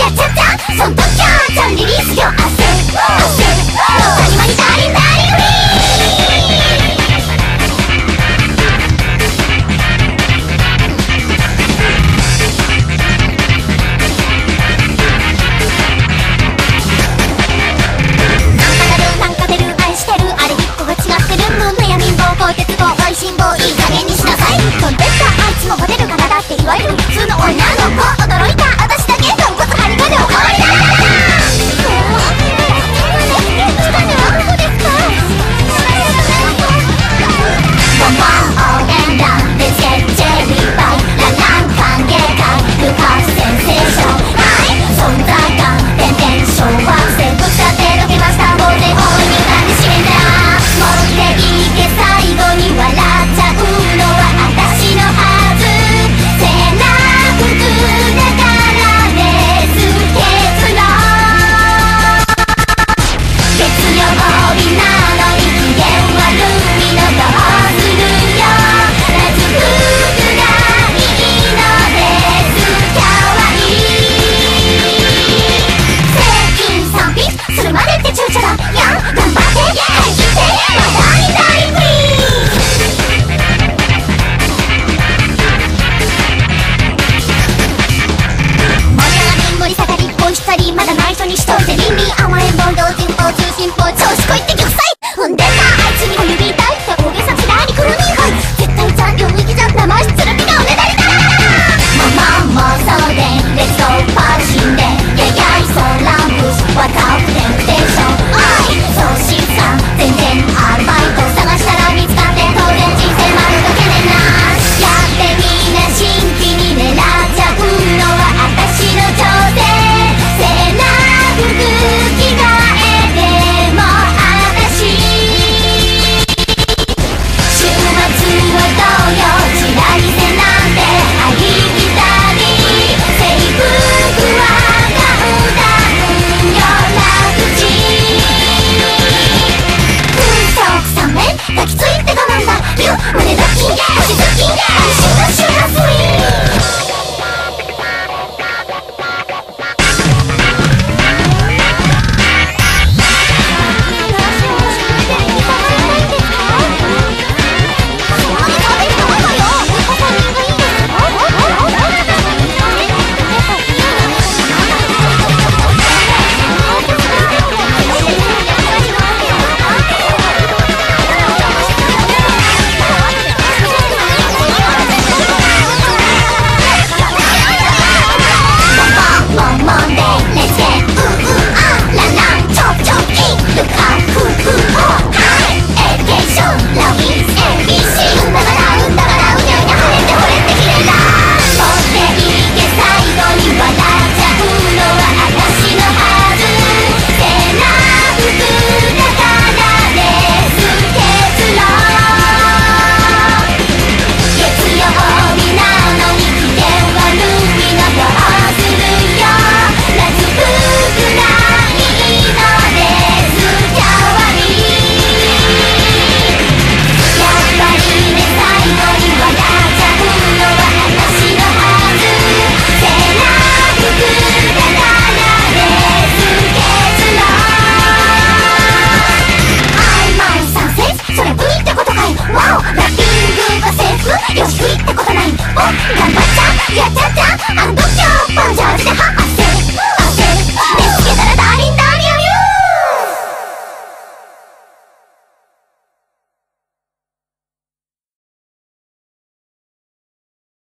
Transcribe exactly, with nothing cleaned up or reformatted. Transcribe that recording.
やっちゃったそんときゃちゃんリリースよ汗汗谷間にダーリンダーリンフリーなんか出るなんか出る愛してるあれ一個が違ってる無悩みん坊こいてつぼおいしん坊いい加減にしなさい飛んでったあいつもモテるからだっていわゆる普通の女の子驚いた私だけ豚骨ハリガでおかわりだまだ内緒にしといて倫理甘えん坊同人法通信法調子こいって玉砕踏んでたあいつにも指痛いって大げさつらにくるみはい絶対ちゃん領域じゃ騙しつる気がおねだりだママ妄想でレッツゴーパーシンでややいそうランプスわたくて不定称おいそうしさ全然アルバイト探したら見つかって当然人生丸がけねんなやってみな新規に狙っちゃうのは私の挑戦服着替えても私週末はどうよチラリせなんてありきたり制服はカウンダウンよ楽ちうんそうさんめん抱きついて我慢だよ胸抱き星好き安心のシュガースイーよし食いってことないお頑張っちゃやっちゃっちゃあの今日バンジャージでは